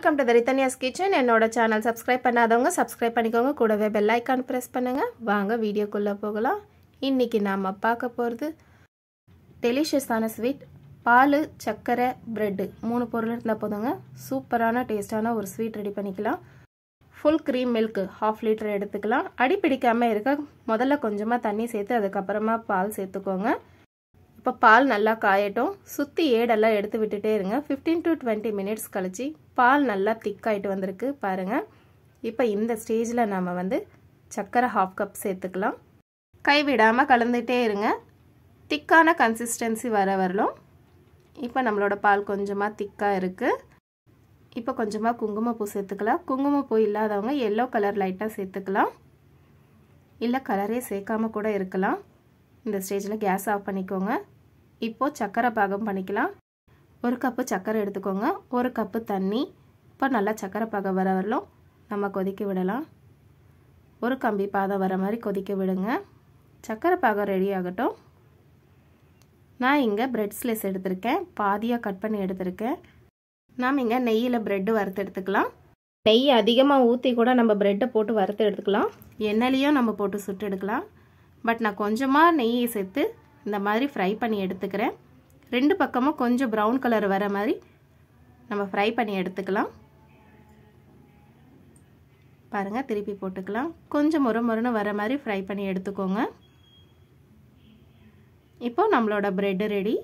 Welcome to the Ritania's Kitchen. என்னோட channel subscribe பண்ணாதவங்க subscribe பண்ணிக்கோங்க. கூடவே bell icon press பண்ணுங்க. வாங்க வீடியோக்குள்ள போகலாம். இன்னைக்கு நாம பார்க்க போறது delicious ஆன ஸ்வீட் பால், சக்கரை, பிரெட் மூணு பொருள் இருந்தா போதுங்க. சூப்பரான டேஸ்டான ஒரு ஸ்வீட் ரெடி பண்ணிக்கலாம். full cream milk 1/2 லிட்டர் எடுத்துக்கலாம். அடி பிடிக்காம இருக்க முதல்ல கொஞ்சமா தண்ணி சேர்த்து அதுக்கு அப்புறமா பால் சேர்த்துக்கோங்க. இப்போ பால் நல்லா காயட்டும். சுத்தி ஏடெல்லாம் எடுத்து விட்டுட்டே இருங்க. 15 to 20 minutes கழிச்சு பால் நல்லா திக் ஆயிட்டு வந்திருக்கு பாருங்க. இப்போ இந்த ஸ்டேஜ்ல நாம வந்து சக்கரை 1/2 கப் சேர்த்துக்கலாம். கை விடாம கலந்துட்டே இருங்க. திக்கான கன்சிஸ்டன்சி வரணும். இப்போ நம்மளோட பால் கொஞ்சமா திக்கா இருக்கு. இப்போ கொஞ்சமா குங்குமப்பூ சேர்த்துக்கலாம். குங்குமப்பூ இல்லாதவங்க yellow கலர் லைட்டா சேர்த்துக்கலாம். இல்ல கலரே சேர்க்காம கூட இருக்கலாம். இந்த ஸ்டேஜ்ல கேஸ் ஆஃப் பண்ணிக்கோங்க. இப்போ சக்கரை பாகம் பண்ணிக்கலாம். 1 கப் சக்கரை எடுத்துக்கோங்க. 1 கப் தண்ணி. இப்போ நல்லா சக்கரை பாகம் வரணும். நம்ம கொதிக்க விடலாம். ஒரு கம்பி பாதம் வர மாதிரி கொதிக்க விடுங்க. சக்கரை பாகம் ரெடி ஆகட்டும். நான் இங்க பிரெட் ஸ்லைஸ் எடுத்துர்க்கேன். பாதியா கட் பண்ணி எடுத்துர்க்கேன். நாம இங்க நெய்யில பிரெட் வறுத்து எடுத்துக்கலாம். நெய் அதிகமா ஊத்தி கூட நம்ம பிரெட் போட்டு வறுத்து எடுத்துக்கலாம். எண்ணெயிலயும் நம்ம போட்டு சுட்டு எடுக்கலாம். பட் நான் கொஞ்சமா நெய் சேர்த்து இந்த மாதிரி ஃப்ரை பண்ணி எடுத்துக்கிறேன். ரெண்டு பக்கமும் கொஞ்சம் பிரவுன் கலர் வர மாதிரி நம்ம ஃப்ரை பண்ணி எடுத்துக்கலாம். பாருங்க திருப்பி போட்டுக்கலாம். கொஞ்சம் மொறுமொறுன்னு வர மாதிரி ஃப்ரை பண்ணி எடுத்துக்கோங்க. இப்போ நம்மளோட பிரெட் ரெடி.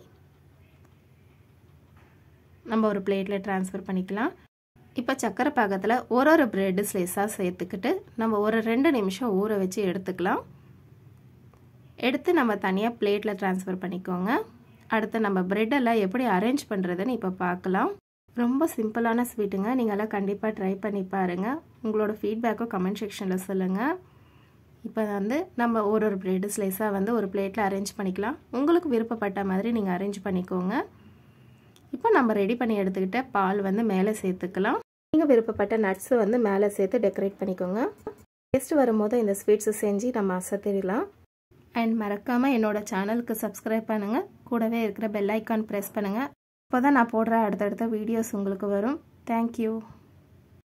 நம்ம ஒரு பிளேட்ல ட்ரான்ஸ்ஃபர் பண்ணிக்கலாம். இப்போ சக்கரை பாகத்துல ஒரு பிரெட் ஸ்லைஸா சேர்த்துக்கிட்டு நம்ம ஒரு 2 நிமிஷம் ஊற வச்சு எடுத்துக்கலாம். எடுத்து நம்ம தனியா பிளேட்ல ட்ரான்ஸ்ஃபர் பண்ணிக்கோங்க. அடுத்து நம்ம பிரெட் எல்லாம் எப்படி அரேஞ்ச் பண்றதுன்னு இப்ப பார்க்கலாம். ரொம்ப சிம்பிளான ஸ்வீட்டுங்க. நீங்க எல்லாம் கண்டிப்பா ட்ரை பண்ணி பாருங்க. உங்களோட ஃபீட்பேக்கை கமெண்ட் செக்ஷன்ல சொல்லுங்க. இப்போ வந்து நம்ம ஒரு பிரெட் ஸ்லைஸா வந்து ஒரு பிளேட்ல அரேஞ்ச் பண்ணிக்கலாம். உங்களுக்கு விருப்பப்பட்ட மாதிரி நீங்க அரேஞ்ச் பண்ணிக்கோங்க. இப்போ நம்ம ரெடி பண்ணி எடுத்துக்கிட்ட பால் வந்து மேலே சேர்த்துக்கலாம். நீங்க விருப்பப்பட்ட நட்ஸ் வந்து மேலே சேர்த்து டெக்கரேட் பண்ணிக்கோங்க. டேஸ்ட் வரும்போது இந்த ஸ்வீட்ஸ் செஞ்சு நம்ம அசத்திடலாம். அண்ட் மறக்காம என்னோட சேனலுக்கு சப்ஸ்கிரைப் பண்ணுங்க. கூடவே இருக்கிற பெல் ஐகான் பிரஸ் பண்ணுங்க. அப்போதான் நான் போடுற அடுத்தடுத்த வீடியோஸ் உங்களுக்கு வரும். Thank you.